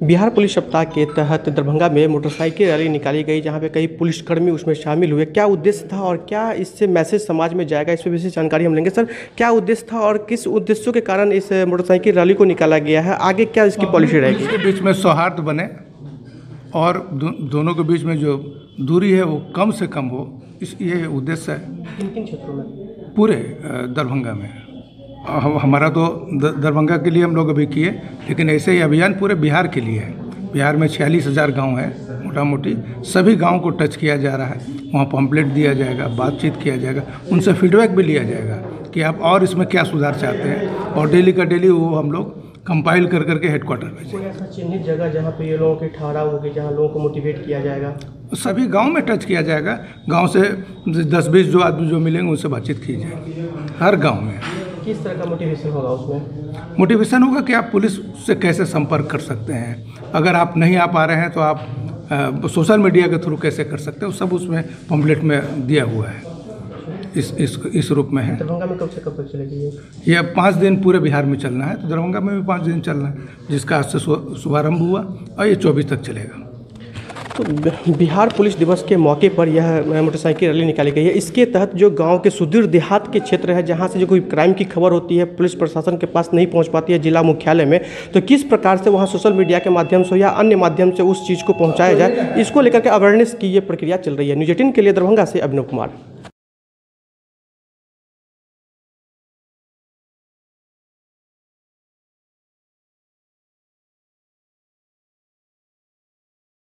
Bihar police सप्ताह के तहत दरभंगा में मोटरसाइकिल रैली निकाली गई, जहां पे कई पुलिसकर्मी उसमें शामिल हुए। क्या उद्देश्य था और क्या इससे मैसेज समाज में जाएगा, इस पर विशेष जानकारी हम लेंगे। सर, क्या उद्देश्य था और किस उद्देश्यों के कारण इस मोटरसाइकिल रैली को निकाला गया है? आगे क्या इसकी पॉलिसी रहेगी? इसके बीच में सौहार्द बने और दोनों के बीच में जो दूरी है वो कम से कम हो, ये उद्देश्य है। किन क्षेत्रों में? पूरे दरभंगा में। हमारा तो दरभंगा के लिए हम लोग अभी किए, लेकिन ऐसे ही अभियान पूरे बिहार के लिए है। बिहार में 46,000 गाँव है, मोटा मोटी सभी गाँव को टच किया जा रहा है। वहाँ पम्पलेट दिया जाएगा, बातचीत किया जाएगा, उनसे फीडबैक भी लिया जाएगा कि आप और इसमें क्या सुधार चाहते हैं, और डेली का डेली वो हम लोग कंपाइल कर करके हेडक्वार्टर में कोई ऐसा चिन्हित जगह जहाँ पे ये लोगों के ठहराव होगी, जहाँ लोगों को मोटिवेट किया जाएगा? सभी गांव में टच किया जाएगा। गांव से 10-20 जो आदमी जो मिलेंगे उनसे बातचीत की जाएगी हर गांव में। किस तरह का मोटिवेशन होगा उसमें? मोटिवेशन होगा कि आप पुलिस से कैसे संपर्क कर सकते हैं, अगर आप नहीं आ पा रहे हैं तो आप सोशल मीडिया के थ्रू कैसे कर सकते हैं, सब उसमें पम्पलेट में दिया हुआ है। इस रूप में है। दरभंगा में कब से कब तक चलेगी ये 5 दिन पूरे बिहार में चलना है, तो दरभंगा में भी 5 दिन चलना है, जिसका आज से शुभारंभ हुआ और ये 24 तक चलेगा। तो बिहार पुलिस दिवस के मौके पर यह मोटरसाइकिल रैली निकाली गई है। इसके तहत जो गांव के सुदूर देहात के क्षेत्र है, जहां से जो कोई क्राइम की खबर होती है पुलिस प्रशासन के पास नहीं पहुंच पाती है जिला मुख्यालय में, तो किस प्रकार से वहां सोशल मीडिया के माध्यम से या अन्य माध्यम से उस चीज़ को पहुंचाया जाए, इसको लेकर के अवेयरनेस की ये प्रक्रिया चल रही है। न्यूज़ 18 के लिए दरभंगा से अभिनव कुमार।